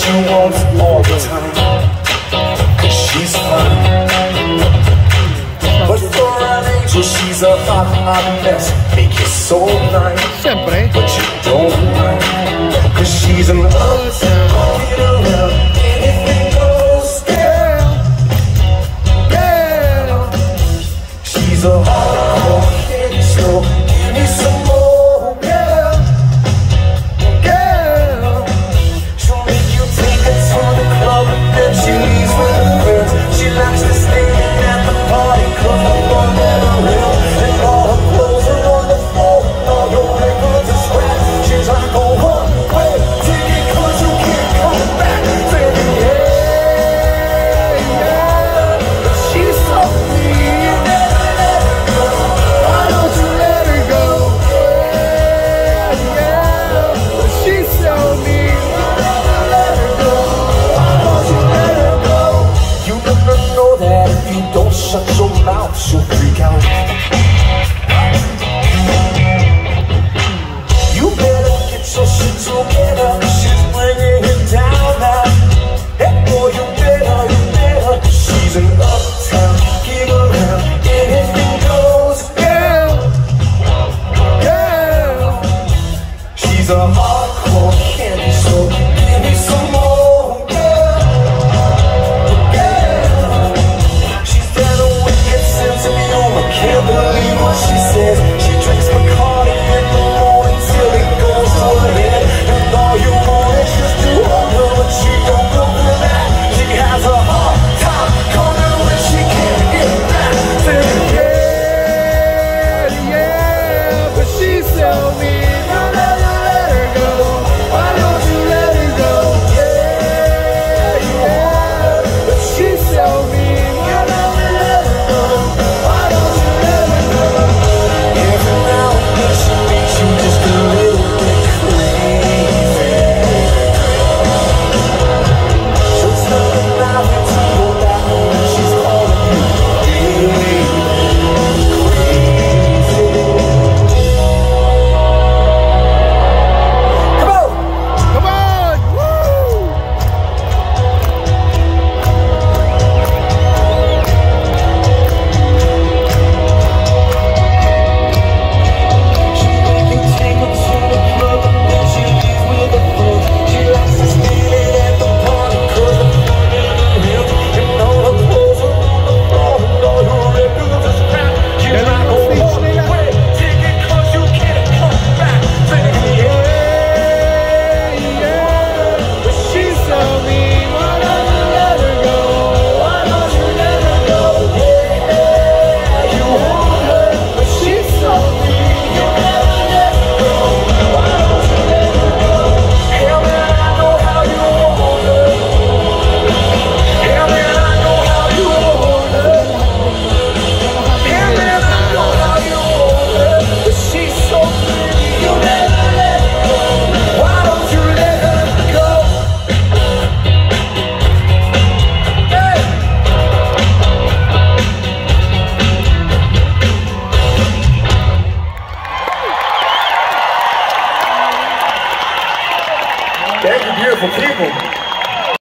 she wants all the time, 'cause she's fine. But for an angel, she's a hot, hot mess. Make you so blind, Sempre. but you don't mind, 'cause she's an uptown, walking around, anything goes, girl, girl. She's a hardcore candy store, give me some more, girl, girl. She'll make you take her to the club, and then she leaves with her friends. She likes to stay at the party, 'cause the fun never real, and all her clothes are on the floor, all your records are scratched. She's like a one-way ticket, 'cause you can't come back. Baby, yeah, yeah, she's so mean. Why don't you let her go? Yeah, yeah, she's so mean. Let her go. Why don't you let her go? You never know that if you don't shut your mouth, she'll freak out. You better get your shit together, she's bringing it down now. Hey boy, you better, she's an uptown, give around, anything goes, girl, girl. She's a hardcore candy store, give me some more, girl, girl. She's got a wicked sense of humor, can't believe what she says. She drinks Bacardi in the morning till it goes to her head, and all you want is just to hold her, but she don't go for that. She has a hard time coming when she can't get back. Saying, yeah, yeah, but she's so mean.